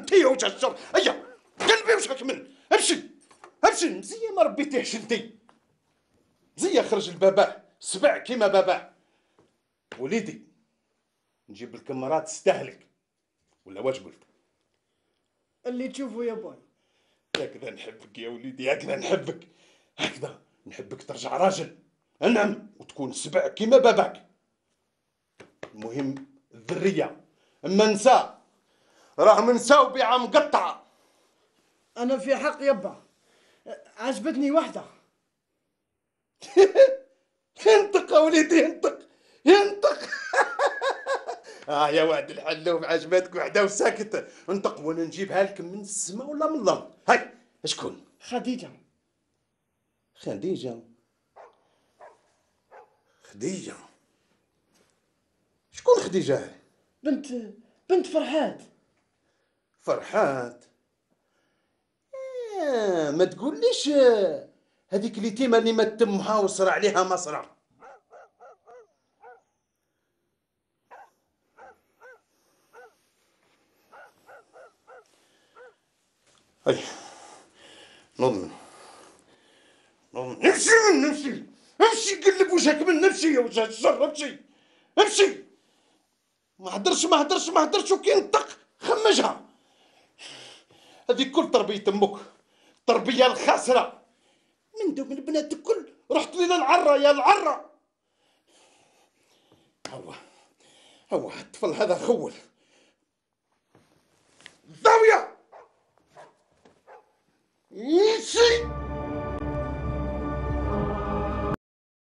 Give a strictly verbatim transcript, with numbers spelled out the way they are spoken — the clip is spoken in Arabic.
انت يا وجه الشر. هيا قلبي وشك من امشي امشي مزيه ما ربيتيهش انت. زي خرج لباباه سبع كيما باباه. وليدي نجيب لك مرات تستهلك ولا واش قلت؟ اللي تشوفه يا باي. هكذا نحبك يا وليدي، هكذا نحبك، هكذا نحبك ترجع راجل انعم وتكون سبع كيما باباك. المهم الذريه، اما نساء راه منساو بيعه مقطعه. انا في حق يبا عجبتني واحده. ينطق يا وليدي ينطق ينطق. اه يا وعد الحلوم عجبتك وحده وساكته. انطق وانا نجيبها لك من السماء ولا من الارض. هاي شكون؟ خديجه. خديجه خديجه شكون خديجه؟ بنت بنت فرحات. فرحات؟ آه ما تقوليش آه، هذيك اليتيمه اللي ما تمها وصرع عليها مصرع. هاي نضمن نضمن امشي من امشي امشي قلب وجهك من امشي يا وجه الشر امشي امشي. ما هدرش ما هدرش ما هدرش وكي نطق خمجها. هذه كل تربية امك، التربية الخاسرة. من دوك البنات الكل رحت لي للعرة يا العرة. هو هو الطفل هذا خول الزاوية يمشي.